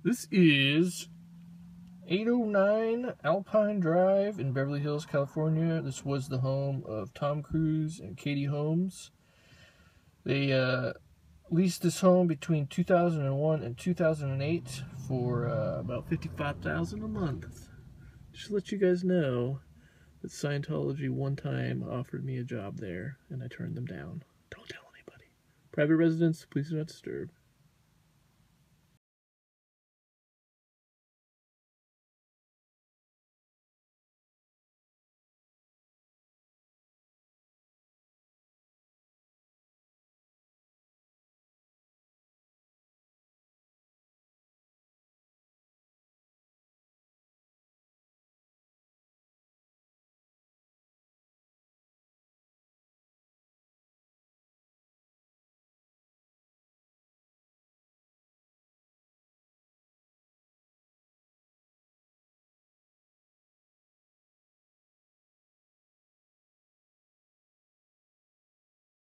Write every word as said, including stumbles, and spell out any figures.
This is eight oh nine Alpine Drive in Beverly Hills, California. This was the home of Tom Cruise and Katie Holmes. They uh, leased this home between two thousand one and two thousand eight for uh, about fifty-five thousand dollars a month. Just to let you guys know that Scientology one time offered me a job there, and I turned them down. Don't tell anybody. Private residence, please do not disturb.